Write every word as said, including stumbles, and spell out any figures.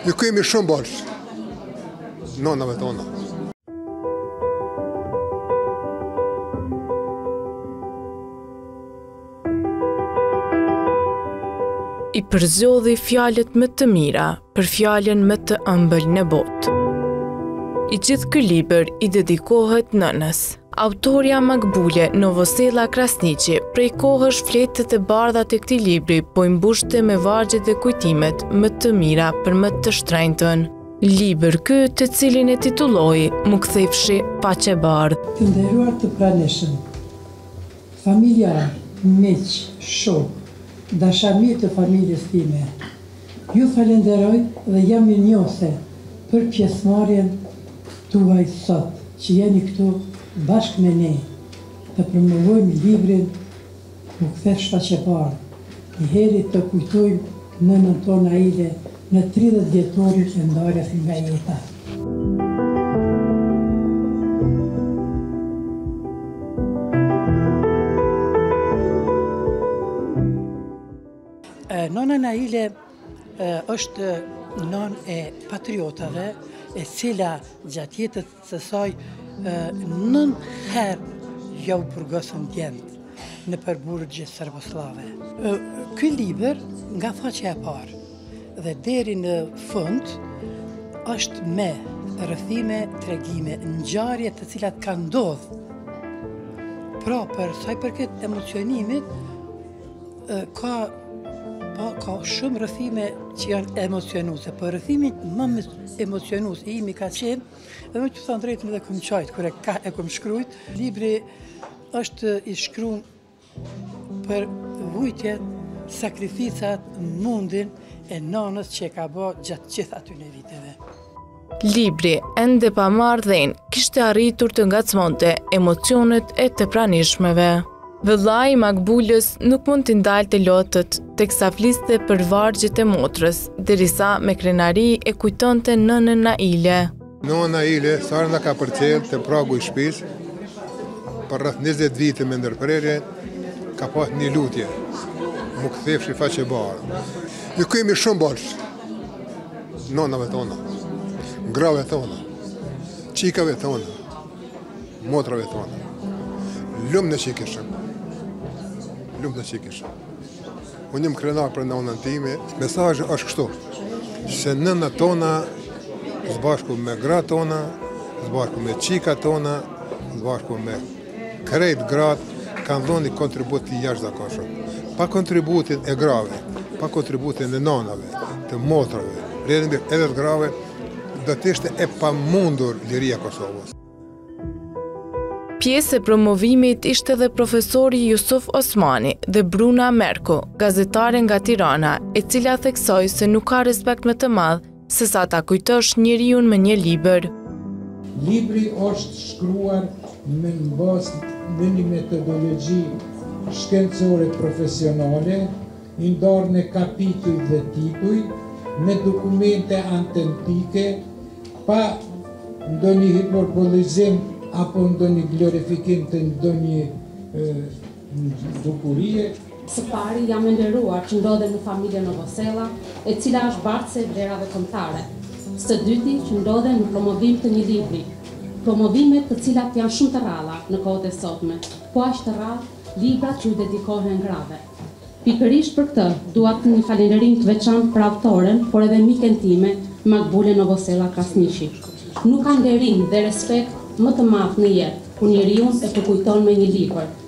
Ju kemi shumë borç, nonave tona. I përzjodhi fjalët më të mira për fjalën më të ëmbël në botë. I gjithë ky libër i dedikohet nënës. Autorja Makbule Novosela Krasniqi prej kohësh fletët e bardha të këtij libri po i mbushte me vargjet dhe kujtimet më të mira për më të shtrenjtën. Libër ky, të cilin e titulloi Mu kthefshi paqe bardhë. Të nderuar të pranishëm, familja, miq, shok, dashamir të familjes time, ju falenderoj dhe jam mirënjohëse për pjesëmarrjen tuaj sot, që jeni këtu bashkë me ne, të promovojmë librin Mu kthefsh paqe bardhë, i herit të kujtojmë nënën tonë Aile në tridhjetë vjetorin e ndarjes nga jeta. Nona Aile është non e patriotave, e cila gjatë jetës së saj nën herë jau burgosën djemët në përburgje serboslave. Ky libër nga faqja e parë dhe deri në fund është me rrëfime, tregime, ngjarje të cilat kanë ndodhur. Pra për sa i përket emocionimit ka ka shumë rrëfime që janë emocionuese, por rrëfimi më emocionues i imi ka qenë, dhe më që thënë drejtën dhe këmë qajtë, kër e, ka, e këmë shkrujt, libri është i shkruan për vujtjet, sakrificat, mundin e nanës që e ka bë gjatë gjithë atyne viteve. Libri, ende pa marrë dhenë, kishte arritur të ngacmonte emocionet e të pranishmeve. Vëllai i Makbulës nuk mund t'i ndalte lotët, teksa fliste për vargjet e motrës, derisa me krenari e kujtonte nënën Aile. Nona Aile, sa herë na ka përcjell te pragu i shtëpisë, për rreth njëzet vite me ndërprerje, ka pas një lutje, mu kthefshi faqe bardhë. Ju kemi shumë borç, nonave tona, grave tona, qikave tona, motrave tona, lumë në që i kishëm. Lumë në që i kishëm. Unë jam krenar për nonën time, mesazhi është kështu, se nëna tona, zbashku me gra tona, zbashku me qika tona, zbashku me krejt gratë, kanë dhënë kontribut të jashtëzakonshëm. Pa kontributin e grave, pa kontributin e nonave, të motrave, edhe të grave, do të ishte e pamundur liria Kosovës. Pjesë e promovimit ishte dhe profesori Jusuf Osmani dhe Bruna Merko, gazetare nga Tirana, e cila theksoi se nuk ka respekt më të madh se sa ta kujtosh njeriu me një libër. Libri është shkruar me bazë në një metodologji shkencore profesionale, i ndarë në kapituj dhe tituj, me dokumente autentike, pa ndonjë hiperbolizim apo ndonjë glorifikim të ndonjë dukurie. Së pari jam e nderuar që ndodhem në familjen Novosela, e cila është bartëse e vlerave kombëtare. Së dyti që ndodhem në promovim të një libri, promovimet të cilat janë shumë të rralla në kohët e sotme, po aq të rrallë librat që u dedikohen grave. Pikërisht për këtë, dua të një falënderim të veçantë për autoren, por edhe miken time, Makbule Novosela Krasniqi. Nuk ka nderim dhe respekt më të madh në jetë, kur njeriu e përkujton me një libër.